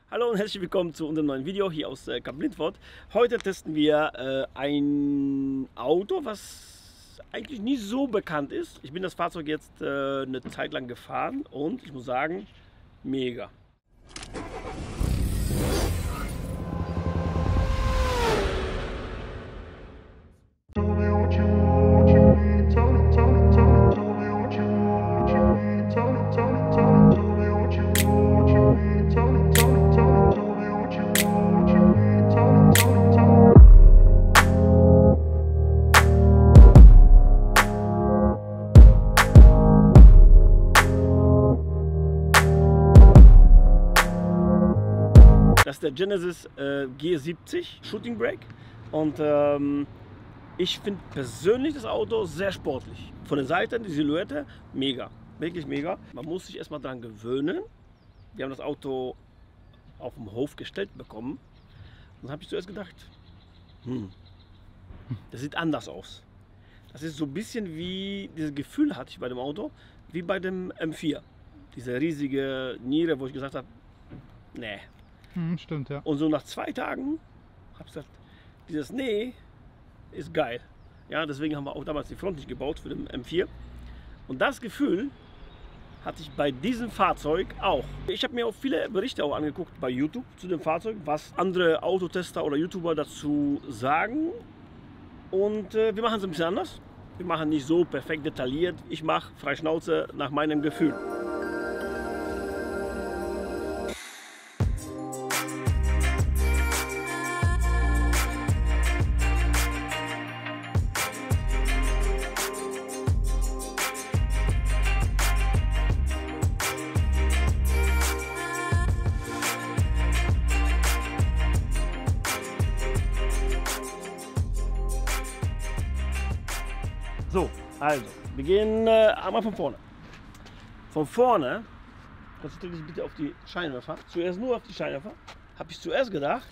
Hallo und herzlich willkommen zu unserem neuen Video hier aus Kap Lindfort. Heute testen wir ein Auto, was eigentlich nicht so bekannt ist. Ich bin das Fahrzeug jetzt eine Zeit lang gefahren und ich muss sagen, mega. Das ist der Genesis G70 Shooting Brake und ich finde persönlich das Auto sehr sportlich. Von der Seite, die Silhouette, mega, wirklich mega. Man muss sich erstmal daran gewöhnen. Wir haben das Auto auf dem Hof gestellt bekommen und dann habe ich zuerst gedacht, das sieht anders aus. Das ist so ein bisschen wie, dieses Gefühl hatte ich bei dem Auto, wie bei dem M4. Diese riesige Niere, wo ich gesagt habe, nee. Stimmt, ja. Und so nach 2 Tagen habe ich gesagt, dieses Nee ist geil. Ja, deswegen haben wir auch damals die Front nicht gebaut für den M4. Und das Gefühl hatte ich bei diesem Fahrzeug auch. Ich habe mir auch viele Berichte auch angeguckt bei YouTube zu dem Fahrzeug, was andere Autotester oder YouTuber dazu sagen. Und wir machen es ein bisschen anders. Wir machen nicht so perfekt detailliert. Ich mache frei Schnauze nach meinem Gefühl. So, also, wir gehen einmal von vorne. Von vorne, konzentriere dich bitte auf die Scheinwerfer, zuerst nur auf die Scheinwerfer, habe ich zuerst gedacht,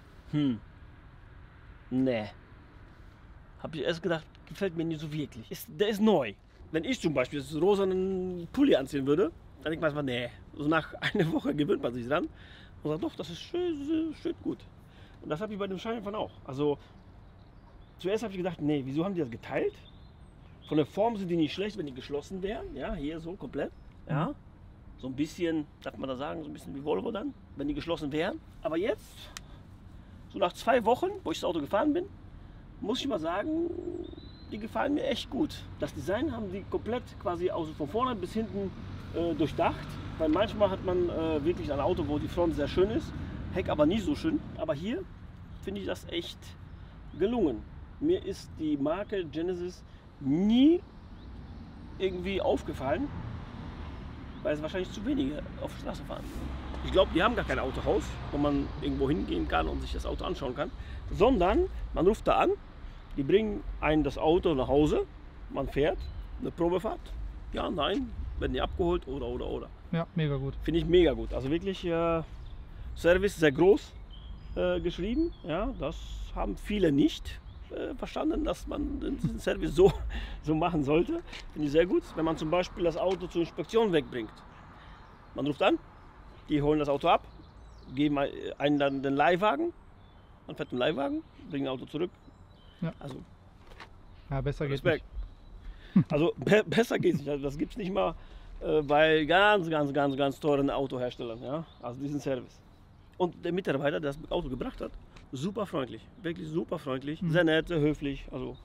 nee. Habe ich erst gedacht, gefällt mir nicht so wirklich. Der ist neu. Wenn ich zum Beispiel einen rosanen Pulli anziehen würde, dann denkt man erstmal, nee. So nach einer Woche gewöhnt man sich dran und sagt, doch, das ist schön gut. Und das habe ich bei den Scheinwerfern auch. Also, zuerst habe ich gedacht, nee, wieso haben die das geteilt? Von der Form sind die nicht schlecht, wenn die geschlossen wären. Ja, hier so komplett. Ja, so ein bisschen, darf man da sagen, so ein bisschen wie Volvo dann, wenn die geschlossen wären. Aber jetzt, so nach 2 Wochen, wo ich das Auto gefahren bin, muss ich mal sagen, die gefallen mir echt gut. Das Design haben die komplett quasi also von vorne bis hinten durchdacht. Weil manchmal hat man wirklich ein Auto, wo die Front sehr schön ist, Heck aber nicht so schön. Aber hier finde ich das echt gelungen. Mir ist die Marke Genesis nie irgendwie aufgefallen, weil es wahrscheinlich zu wenige auf der Straße fahren. Ich glaube, die haben gar kein Autohaus, wo man irgendwo hingehen kann und sich das Auto anschauen kann, sondern man ruft da an, die bringen einen das Auto nach Hause, man fährt eine Probefahrt, ja, nein, werden die abgeholt oder. Ja, mega gut. Finde ich mega gut. Also wirklich Service sehr groß geschrieben, ja, das haben viele nicht verstanden, dass man diesen Service so machen sollte. Finde ich sehr gut. Wenn man zum Beispiel das Auto zur Inspektion wegbringt. Man ruft an, die holen das Auto ab, geben einen dann den Leihwagen, man fährt den Leihwagen, bringt das Auto zurück. Ja. Also, Ja, besser geht's Respekt. nicht. Also besser geht es nicht. Also, das gibt es nicht mal bei ganz teuren Autoherstellern. Ja? Also diesen Service. Und der Mitarbeiter, der das Auto gebracht hat, super freundlich, wirklich super freundlich, sehr nett, sehr höflich. Also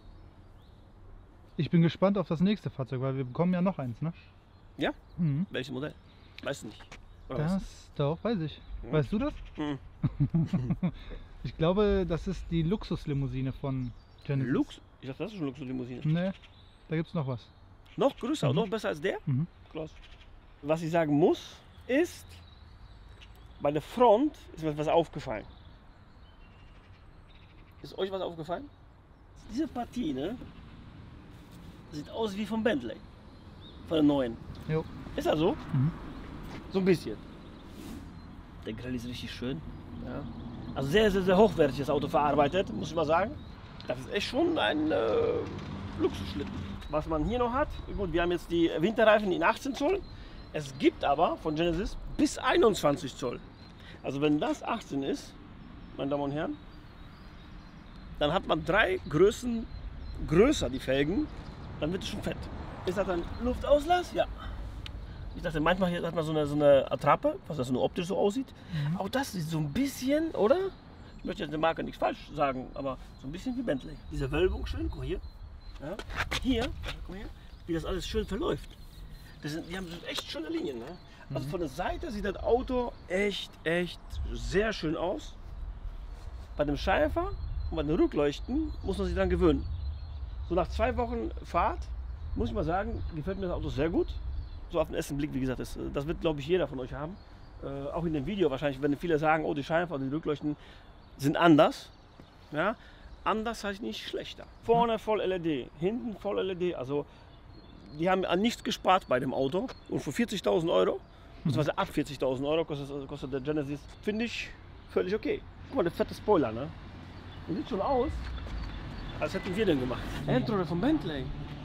Ich bin gespannt auf das nächste Fahrzeug, weil wir bekommen ja noch eins, ne? ja, welches Modell? Weißt du nicht. Oder Das doch, weiß ich. Weißt du das? was? Ich glaube, das ist die Luxuslimousine von Genesis. Lux? Ich dachte, das ist schon Luxuslimousine. Ne, da gibt's noch was. Noch größer, noch besser als der? Mhm. Klasse. Was ich sagen muss, ist, bei der Front ist mir was aufgefallen. Ist euch was aufgefallen? Diese Partie, ne? Sieht aus wie vom Bentley. Von der neuen. Jo. Ist das so? Mhm. So ein bisschen. Der Grill ist richtig schön. Ja. Also sehr hochwertig das Auto verarbeitet, muss ich mal sagen. Das ist echt schon ein Luxusschlitten. Was man hier noch hat, gut, wir haben jetzt die Winterreifen in 18 Zoll. Es gibt aber von Genesis bis 21 Zoll. Also wenn das 18 ist, meine Damen und Herren, dann hat man 3 Größen größer die Felgen, dann wird es schon fett. Ist das dann Luftauslass? Ja. Ich dachte, manchmal hat man so eine Attrappe, was das nur optisch so aussieht. Auch das sieht so ein bisschen, oder? Ich möchte jetzt der Marke nichts falsch sagen, aber so ein bisschen wie Bentley. Diese Wölbung schön, guck mal hier. Ja. Hier, guck mal hier, wie das alles schön verläuft. Die haben echt schöne Linien. Ne? Also von der Seite sieht das Auto echt sehr schön aus. Bei dem Scheinwerfer und bei den Rückleuchten muss man sich daran gewöhnen. So nach 2 Wochen Fahrt, muss ich mal sagen, gefällt mir das Auto sehr gut. So auf den ersten Blick, wie gesagt, das wird, glaube ich, jeder von euch haben. Auch in dem Video wahrscheinlich, wenn viele sagen, oh, die Scheinwerfer und die Rückleuchten sind anders. Ja? Anders heißt nicht schlechter. Vorne voll LED, hinten voll LED. Also die haben an nichts gespart bei dem Auto. Und für 40.000 €, beziehungsweise ab 40.000 € kostet der Genesis, finde ich völlig okay. Guck mal, der fette Spoiler, ne? Und sieht schon aus, als hätten wir den gemacht. Endrolle von Bentley.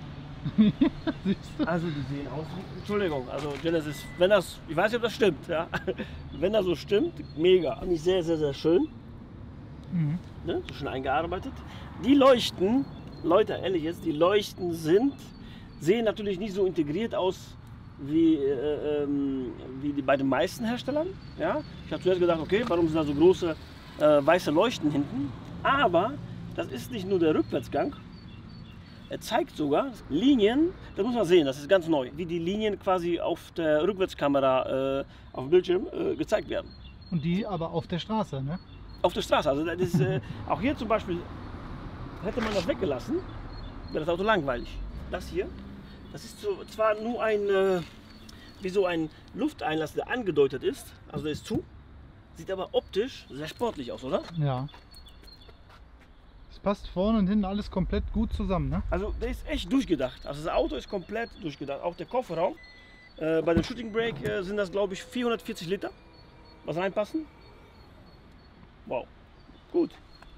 Also die sehen aus, Entschuldigung, also Genesis, wenn das, ich weiß nicht, ob das stimmt, ja? Wenn das so stimmt, mega. Finde ich sehr schön. Ne? So schön eingearbeitet. Die Leuchten, Leute, ehrlich jetzt, die Leuchten sehen natürlich nicht so integriert aus wie die bei den meisten Herstellern. Ja? Ich habe zuerst gedacht, okay, warum sind da so große weiße Leuchten hinten? Aber das ist nicht nur der Rückwärtsgang. Er zeigt sogar Linien, das muss man sehen, das ist ganz neu, wie die Linien quasi auf der Rückwärtskamera auf dem Bildschirm gezeigt werden. Und die aber auf der Straße, ne? Auf der Straße, also das ist, auch hier zum Beispiel, hätte man das weggelassen, wäre das Auto langweilig. Das hier, das ist so, zwar nur wie so ein Lufteinlass, der angedeutet ist, also der ist zu, sieht aber optisch sehr sportlich aus, oder? Ja. Es passt vorne und hinten alles komplett gut zusammen, ne? Also der ist echt durchgedacht. Also das Auto ist komplett durchgedacht. Auch der Kofferraum. Bei dem Shooting Brake sind das, glaube ich, 440 Liter, was reinpassen. Wow, gut.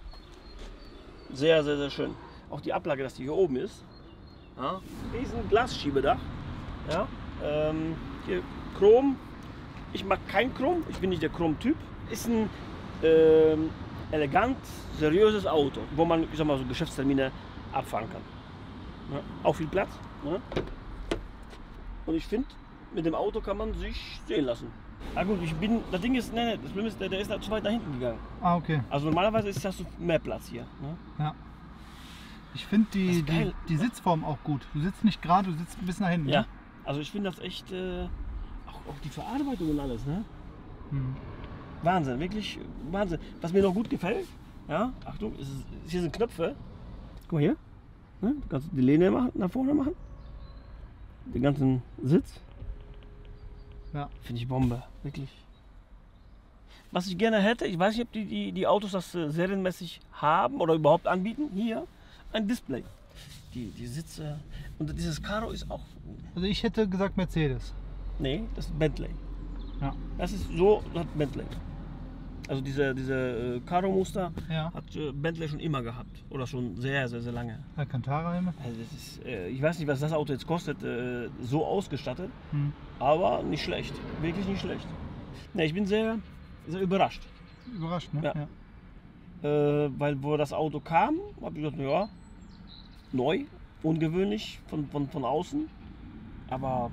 Sehr schön. Auch die Ablage, dass die hier oben ist. Ja, riesen Glasschiebedach. Ja, hier Chrom. Ich mag kein Chrom. Ich bin nicht der Chrom-Typ. Ist ein elegant, seriöses Auto, wo man, ich sag mal, so Geschäftstermine abfahren kann. Ja, auch viel Platz. Ja. Und ich finde, mit dem Auto kann man sich sehen lassen. Ah gut, das Ding ist, das Problem ist, der ist da zu weit nach hinten gegangen. Ah, okay. Also normalerweise hast du mehr Platz hier. Ne? Ja. Ich finde die Sitzform auch gut. Du sitzt nicht gerade, du sitzt ein bisschen nach hinten. Ja, ne? also ich finde das echt, auch die Verarbeitung und alles, ne? Wahnsinn, wirklich Wahnsinn. Was mir noch gut gefällt, ja, Achtung, hier sind Knöpfe. Guck mal hier, ne? Du kannst die Lehne nach vorne machen. Den ganzen Sitz. Ja. Finde ich Bombe, wirklich. Was ich gerne hätte, ich weiß nicht, ob die Autos das serienmäßig haben oder überhaupt anbieten, hier ein Display. Die Sitze und dieses Karo ist auch... Also ich hätte gesagt Mercedes. Nee, das ist Bentley. Ja. Das ist so, das hat Bentley. Also diese Karo-Muster hat Bentley schon immer gehabt. Oder schon sehr lange. Alcantara-Helme? Also das ist, ich weiß nicht, was das Auto jetzt kostet, so ausgestattet. Aber nicht schlecht. Wirklich nicht schlecht. Ne, ich bin sehr überrascht. Überrascht, ne? Ja. Weil wo das Auto kam, habe ich gedacht, ja, neu, ungewöhnlich von außen. Aber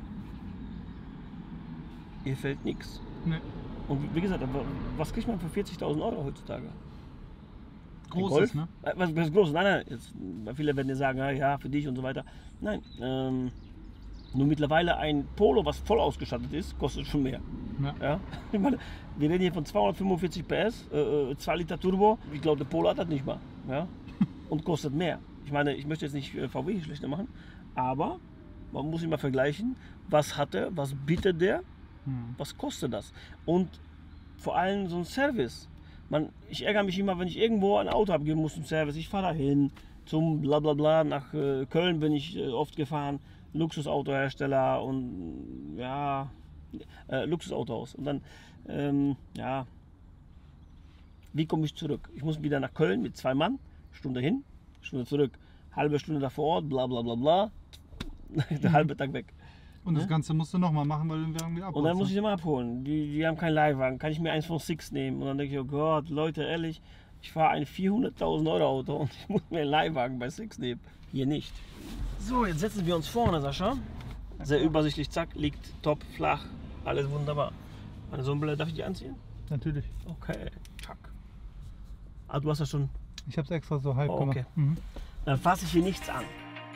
hier fällt nichts. Nee. Und wie gesagt, was kriegt man für 40.000 € heutzutage? Großes, ne? Was Großes? Nein. Jetzt, viele werden dir sagen, ja, für dich und so weiter. Nein. Nur mittlerweile ein Polo, was voll ausgestattet ist, kostet schon mehr. Ja? Ich meine, wir reden hier von 245 PS, 2 Liter Turbo. Ich glaube, der Polo hat das nicht mal. Ja? Und kostet mehr. Ich meine, ich möchte jetzt nicht VW schlechter machen, aber man muss immer vergleichen, was hat er, was bietet der, was kostet das. Und vor allem so ein Service. Ich ärgere mich immer, wenn ich irgendwo ein Auto abgeben muss zum Service. Ich fahre dahin zum Blablabla, nach Köln bin ich oft gefahren. Luxusautohersteller und ja, Luxusautos. Und dann, ja, wie komme ich zurück? Ich muss wieder nach Köln mit 2 Mann, Stunde hin, Stunde zurück, halbe Stunde da vor Ort, bla bla bla bla, der halbe Tag weg. Und das Ne? Ganze musst du nochmal machen, weil du den Wagen wieder abholst. Und dann muss ich den mal abholen. Die haben keinen Leihwagen. Kann ich mir eins von Six nehmen? Und dann denke ich, oh Gott, Leute, ehrlich, ich fahre ein 400.000 Euro Auto und ich muss mir einen Leihwagen bei Six nehmen. Hier nicht. So, jetzt setzen wir uns vorne, Sascha. Sehr übersichtlich, zack, liegt top, flach, alles wunderbar. Meine Sonnenbrille, darf ich die anziehen? Natürlich. Okay, zack. Ah, du hast das schon. Ich habe es extra so halb Oh, gemacht. okay. Mhm. Dann fasse ich hier nichts an.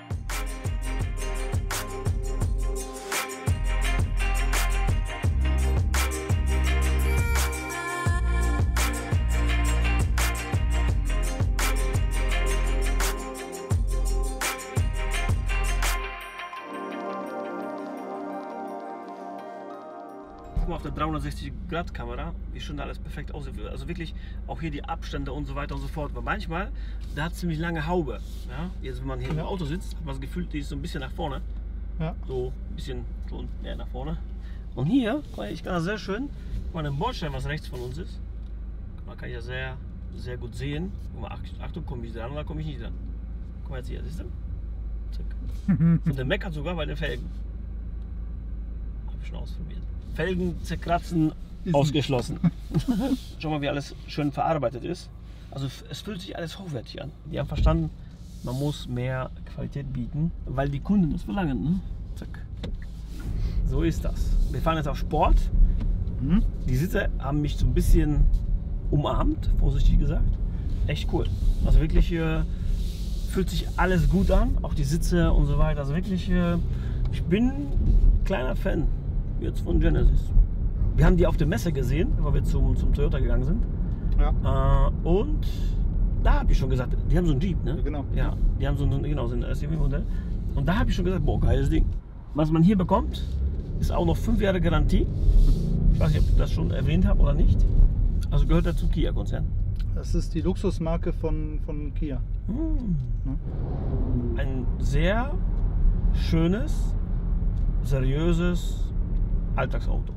Auf der 360-Grad-Kamera, wie schön da alles perfekt aussieht. Also wirklich auch hier die Abstände und so weiter und so fort. Weil manchmal, da hat ziemlich lange Haube. Ja? Jetzt, wenn man hier im Auto sitzt, hat man das Gefühl, die ist so ein bisschen nach vorne. Ja. So ein bisschen schon näher nach vorne. Und hier, ich kann das sehr schön, guck mal, den Bordstein, was rechts von uns ist. Man kann ja sehr, sehr gut sehen. Guck mal, Achtung, komme ich dran oder komme ich nicht dran? Guck mal jetzt hier, siehst du? Zack. Und der meckert sogar bei den Felgen. Habe ich schon ausprobiert. Felgen zerkratzen, ausgeschlossen. Schau mal, wie alles schön verarbeitet ist. Also es fühlt sich alles hochwertig an. Die haben verstanden, man muss mehr Qualität bieten, weil die Kunden das verlangen. Ne? Zack. So ist das. Wir fahren jetzt auf Sport. Mhm. Die Sitze haben mich so ein bisschen umarmt, vorsichtig gesagt. Echt cool. Also wirklich fühlt sich alles gut an, auch die Sitze und so weiter. Also wirklich, ich bin ein kleiner Fan jetzt von Genesis. Wir haben die auf der Messe gesehen, weil wir zum Toyota gegangen sind. Ja. Und da habe ich schon gesagt, die haben so einen Jeep, ne? Ja, genau. Ja, die haben so ein SUV-Modell. Und da habe ich schon gesagt, boah, geiles Ding. Was man hier bekommt, ist auch noch 5 Jahre Garantie. Ich weiß nicht, ob ich das schon erwähnt habe oder nicht. Also gehört er zum Kia-Konzern. Das ist die Luxusmarke von Kia. Ein sehr schönes, seriöses Alltagsauto.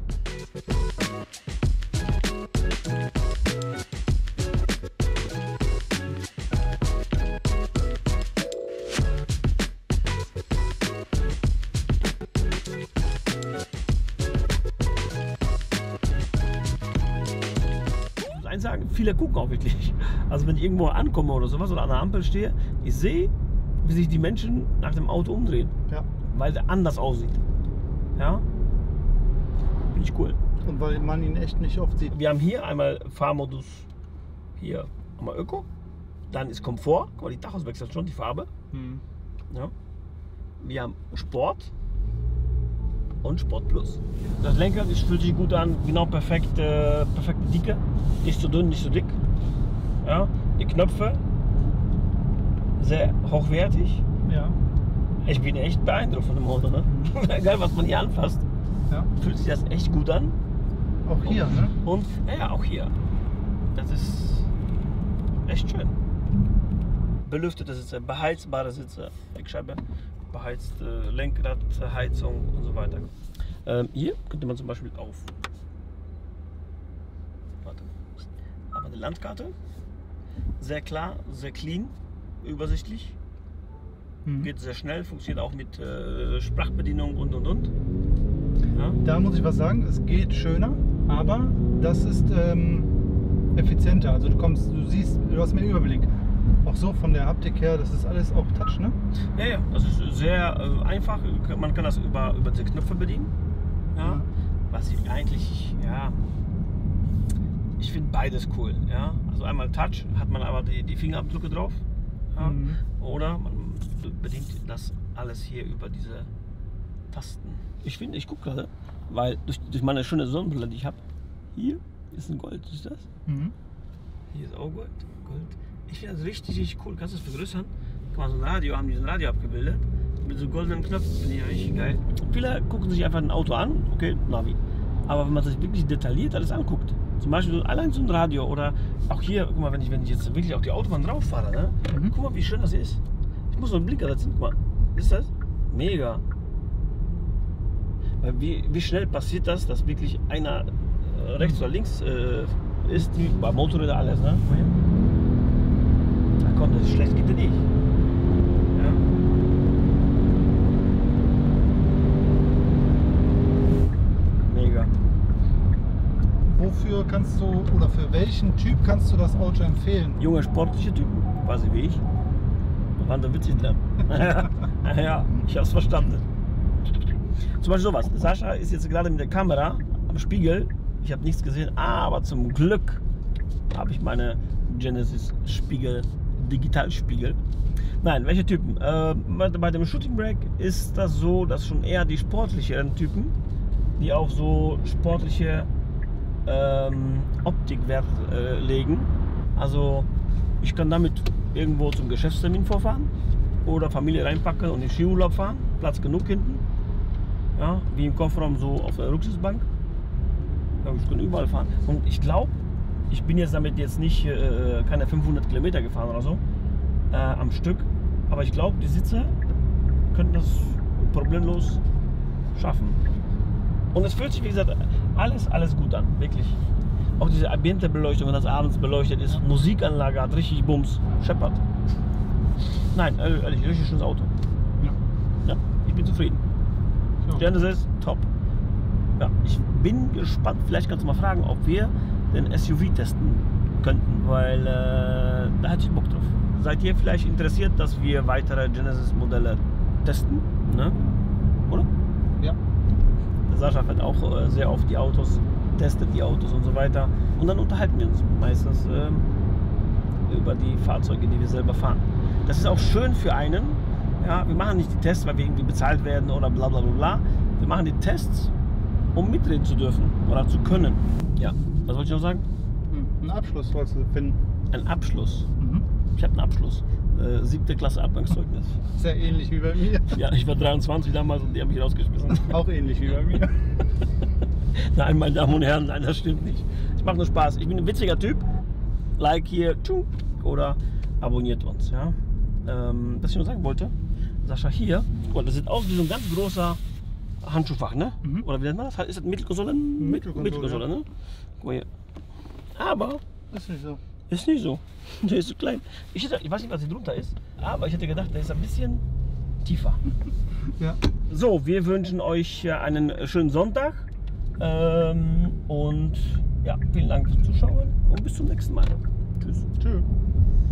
Ich muss eins sagen, viele gucken auch wirklich. Also wenn ich irgendwo ankomme oder sowas oder an der Ampel stehe, ich sehe, wie sich die Menschen nach dem Auto umdrehen, Ja. weil der anders aussieht. Ja, finde ich cool. Und weil man ihn echt nicht oft sieht. Wir haben hier einmal Fahrmodus, hier einmal Öko, dann ist Komfort, guck mal, die Tachos wechseln schon die Farbe. Mhm. Ja. Wir haben Sport und Sport Plus. Das Lenkrad fühlt sich gut an, genau perfekte Dicke, nicht so dünn, nicht so dick. Ja. Die Knöpfe sehr hochwertig. Ja. Ich bin echt beeindruckt von dem Auto. Ne? Egal, was man hier anfasst, Ja. fühlt sich das echt gut an. Auch hier, ne? Und ja, auch hier. Das ist echt schön. Belüftete Sitze, beheizbare Sitze, Heckscheibe, beheizte Lenkrad, Heizung und so weiter. Hier könnte man zum Beispiel auf. Warte. Aber eine Landkarte. Sehr klar, sehr clean, übersichtlich. Mhm. Geht sehr schnell, funktioniert auch mit Sprachbedienung und. Ja. Da muss ich was sagen, es geht schöner, aber das ist effizienter. Also du hast mehr Überblick. Auch so von der Haptik her, das ist alles auch Touch, ne? Ja, das ist sehr einfach. Man kann das über die Knöpfe bedienen. Ja. Ja. Was ich eigentlich, ich finde beides cool. Ja. Also einmal Touch, hat man aber die Fingerabdrücke drauf. Ja. Mhm. Oder man bedient das alles hier über diese Tasten. Ich gucke gerade, weil durch meine schöne Sonnenbrille, die ich habe, hier ist ein Gold, ist das? Mhm. Hier ist auch Gold. Ich finde das richtig cool. Kannst du das vergrößern? Guck mal, so ein Radio, haben die so ein Radio abgebildet. Mit so goldenen Knöpfen, finde ich richtig geil. Viele gucken sich einfach ein Auto an, okay, Navi. Aber wenn man sich wirklich detailliert alles anguckt, zum Beispiel allein so ein Radio oder auch hier, guck mal, wenn ich jetzt wirklich auf die Autobahn drauf fahre, ne? Guck mal, wie schön das ist. Ich muss so einen Blinker setzen, guck mal. Ist das? Mega. Weil wie schnell passiert das, dass wirklich einer rechts oder links ist, wie bei Motorrädern alles, ne? Na komm, das ist schlecht, geht ja nicht. Ja. wofür kannst du oder für welchen Typ kannst du das Auto empfehlen? Junge, sportliche Typen, quasi wie ich. Da waren da witzig dran. Ja, ich hab's verstanden. Zum Beispiel sowas. Sascha ist jetzt gerade mit der Kamera am Spiegel. Ich habe nichts gesehen, aber zum Glück habe ich meine Genesis Spiegel, Digitalspiegel. Nein, welche Typen? Bei dem Shooting Brake ist das so, dass schon eher die sportlicheren Typen, die auf so sportliche Optik Wert legen. Also ich kann damit irgendwo zum Geschäftstermin vorfahren oder Familie reinpacken und in Skiurlaub fahren. Platz genug hinten. Ja, wie im Kofferraum so auf der Rücksitzbank. Ja, ich kann überall fahren. Und ich glaube, ich bin jetzt damit jetzt nicht keine 500 Kilometer gefahren oder so am Stück. Aber ich glaube, die Sitze könnten das problemlos schaffen. Und es fühlt sich, wie gesagt, alles gut an, wirklich. Auch diese Ambiente-Beleuchtung, wenn das abends beleuchtet ist, Musikanlage hat richtig Bums, scheppert. Nein, ehrlich, richtig schönes Auto. Ja, ich bin zufrieden. So. Genesis, top. Ja, ich bin gespannt, vielleicht kannst du mal fragen, ob wir den SUV testen könnten, weil da hätte ich Bock drauf. Seid ihr vielleicht interessiert, dass wir weitere Genesis-Modelle testen? Ne? Oder? Ja. Der Sascha fährt auch sehr oft die Autos, testet die Autos und so weiter. Und dann unterhalten wir uns meistens über die Fahrzeuge, die wir selber fahren. Das ist auch schön für einen. Ja, wir machen nicht die Tests, weil wir irgendwie bezahlt werden oder bla bla bla bla. Wir machen die Tests, um mitreden zu dürfen oder zu können. Ja, was wollte ich noch sagen? Einen Abschluss wolltest du finden. Ein Abschluss. Mhm. Ich habe einen Abschluss. 7. Klasse Abgangszeugnis. Sehr ähnlich wie bei mir. Ja, ich war 23 damals und die haben mich rausgeschmissen. Auch ähnlich wie bei mir. Nein, meine Damen und Herren, nein, das stimmt nicht. Es macht nur Spaß. Ich bin ein witziger Typ. Like hier oder abonniert uns. Ja? Was ich noch sagen wollte, Sascha hier, oh, das sieht aus wie so ein ganz großer Handschuhfach, ne? Mhm. Oder wie nennt man das? Ist das Mittelkonsole? Mittelkonsole, ne? Guck mal hier. Aber Ist nicht so. ist nicht so. Der ist so klein. Ich weiß nicht, was hier drunter ist, aber ich hätte gedacht, der ist ein bisschen tiefer. Ja. So, wir wünschen euch einen schönen Sonntag und ja, vielen Dank fürs Zuschauen und bis zum nächsten Mal. Tschüss. Tschüss.